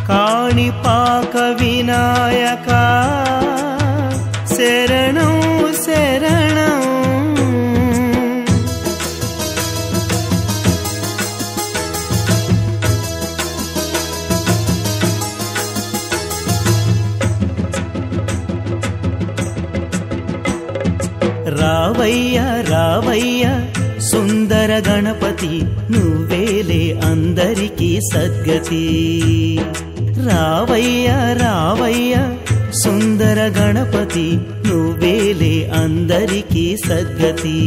కాణిపాక వినాయక శరణం శరణం. రావయ్య రావయ్య సుందర గణపతి నువ్వేలే అందరికీ సద్గతి. రావయ్య రావయ్య సుందర గణపతి నువ్వేలే అందరికీ సద్గతి.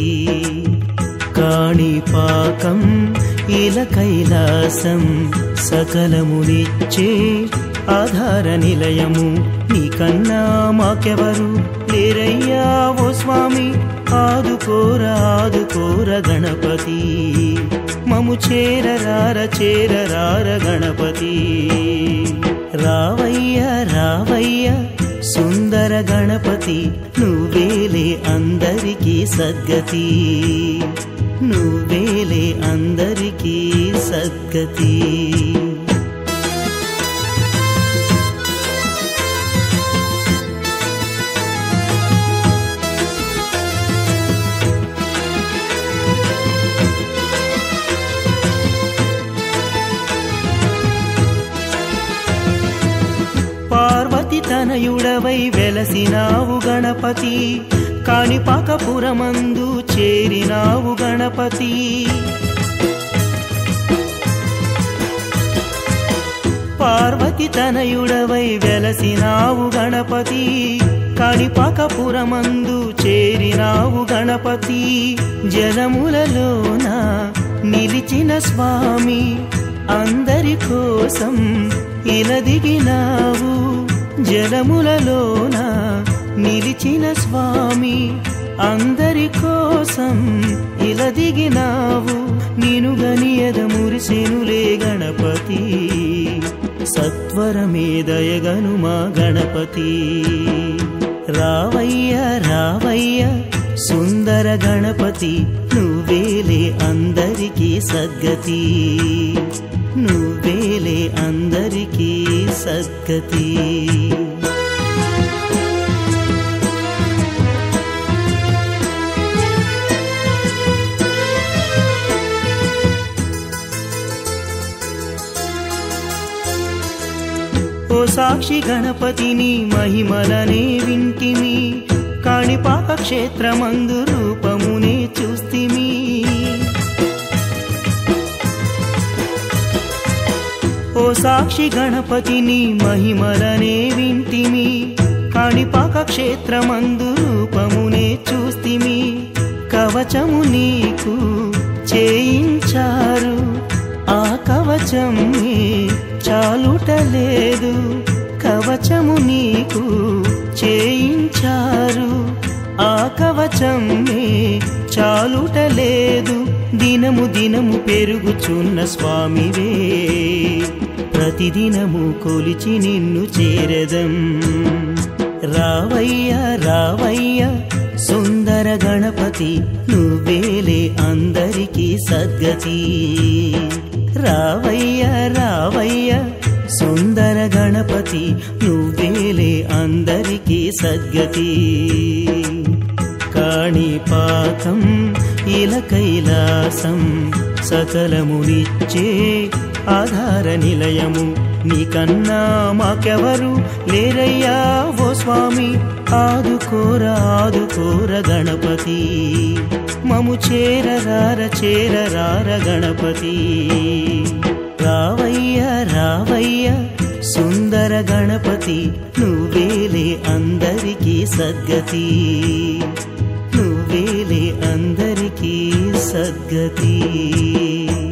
కాణిపాకం ఇల కైలాసం సకలమునిచ్చే ఆధార నిలయము నీకన్నా మాకెవరు లేరయ్యా ఓ స్వామి. ఆదుకోర ఆదుకోర గణపతి మము చేరరార చేరరార గణపతి. రావయ్య రావయ్య సుందర గణపతి నువ్వేలే అందరికీ సద్గతి. నువ్వేలే అందరికీ సద్గతి. పార్వతి తనయుడవై వెలసినావు గణపతి కాణిపాకపురమందు చేరినావు గణపతి. పార్వతి తనయుడవై వెలసినావు గణపతి కాణిపాకపురమందు చేరినావు గణపతి. జలములలోన నిలిచిన స్వామి అందరి కోసం ఇలా దిగినావు. జలములలోన నిలిచిన స్వామి అందరి కోసం ఇలా దిగినావు. నిను గనియద మురిసెనులే గణపతి సత్వరమే దయగను మా గణపతి. రావయ్య రావయ్య సుందర గణపతి నువ్వేలే అందరికీ సద్గతి. నువ్వేలే అందరికీ సద్గతి. ఓ సాక్షి గణపతిని మహిమలనే వింటిమి కాణిపాక క్షేత్రమందు రూపమునే చూస్తిమి. ఓ సాక్షి గణపతిని మహిమలనే వింటిమి కాణిపాక క్షేత్రమందు రూపమునే చూస్తిమి. కవచము నీకు చేయించారు ఆ కవచమే చాలుటలేదు. కవచము నీకు చేయించారు ఆ కవచమే చాలుటలేదు. దినము దినము పెరుగుచున్న స్వామివే ప్రతిదినము కొలిచి నిన్ను చేరదం. రావయ్య రావయ్య సుందర గణపతి నువ్వేలే అందరికీ సద్గతి. రావయ్య రావయ్య సుందర గణపతి నువ్వేలే అందరికీ సద్గతి. కాణిపాకం ఇల కైలాసం సకలమునిచ్చే ఆధార నిలయము నీకన్నా మాకెవరు లేరయ్యా ఓ స్వామి. ఆదుకోర ఆదుకోర గణపతి మము చేరరార చేరరార గణపతి. రావయ్య రావయ్య సుందర గణపతి నువ్వేలే అందరికీ సద్గతి. నువ్వేలే అందరికీ సద్గతి.